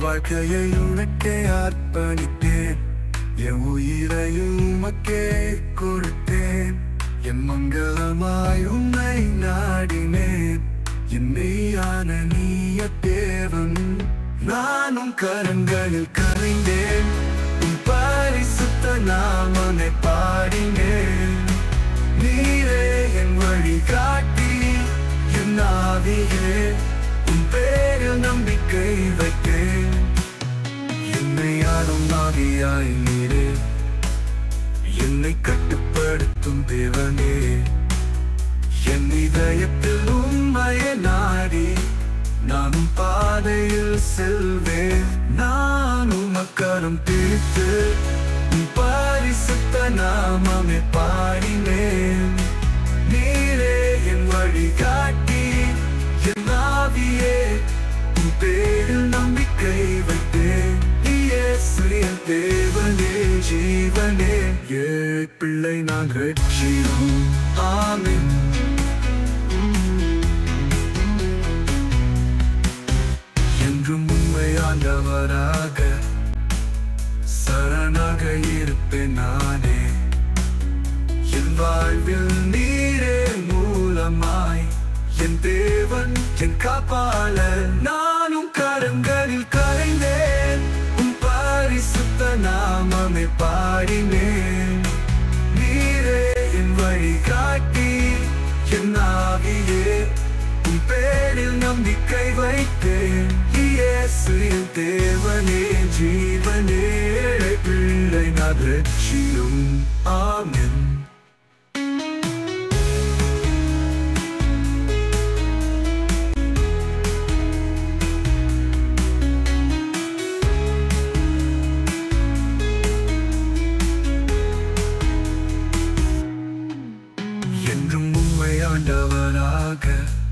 வாழ்க்கையை உனக்கே அர்ப்பணித்தேன், என் உயிரையும் உமக்கே கொடுத்தேன். என் மங்களமாய் உன்னை நாடினேன், என் மெய்யான நீய தேவன். நானும் கரங்களில் கரைந்தேன், உன் பரிசுத்த நாமனை பாடினேன். நீரே என் வழிகாட்டி, என் ஆவியே, உன் பேரில் நம்பிக்கை வைத்தேன். என்னை ஆளும் ஆவியாய் நீரே, என்னை கட்டுப்படுத்தும் தேவனே. என் இதயத்தில் உண்மையை நாடி நானும் பாதையில் செல்வேன். நான் உமக்கரம் பிடித்து உன் பரிசுத்த நாமமே பாடினேன். நீரே என் வழிகாட்டி, என் ஆவியே, உன் பேரில் நம்பிக்கை வைத்தேன். இயேசு என் தேவனே, ஜீவனே, ஏழை பிள்ளை நான் ரட்சியும். ஆமென். என்றும் உண்மையானவராக சரணாக இருப்பேன் நானே. என் வாழ்வில் நீரே மூலமாய், என் தேவன், என் காப்பாளர். நானும் கரங்களில் கரைந்தேன், உன் பரிசுத்த நாமமே பாடினேன். நீரே என் வழிகாட்டி, என் ஆவியே, உன் பேரில் நம்பிக்கை வைத்தேன். இயேசு என் தேவனே, ஜீவனே, ஏழை பிள்ளை நான் ரட்சியும். ஆமென். என்றும் உண்மையாண்டவராக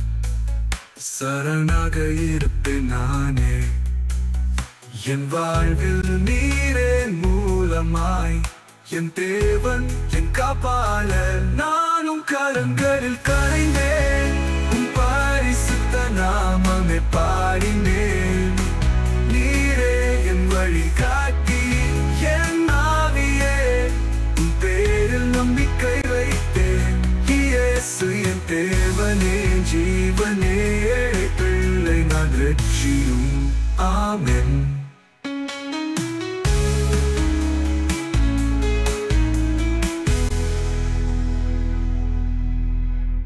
சரணாக இருப்பேன் நானே. என் வாழ்வில் நீரே மூலமாய், என் தேவன், என் காப்பாளர். நானும் கரங்களில் கரைந்தேன், உன் பரிசுத்த நாமமே பாடினேன். நீரே என் வழிகாட்டி, என் ஆவியே, உன் பேரில் நம்பிக்கை வைத்தேன். இயேசு என் தேவனே, ஜீவனே, ஏழை பிள்ளை நான் ரட்சியும். ஆமென்.